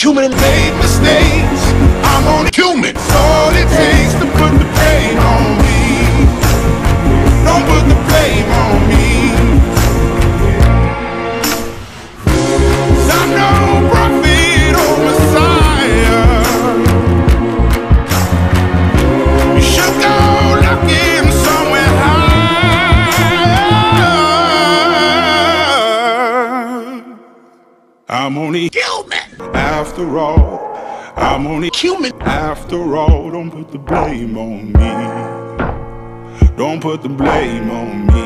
Cumin and made mistakes. I'm on Cumin. It's all it takes to put the blame on me. Don't put the blame on me. 'Cause I'm no prophet or Messiah. You should go looking somewhere higher. I'm only human after all. I'm only human after all. Don't put the blame on me. Don't put the blame on me.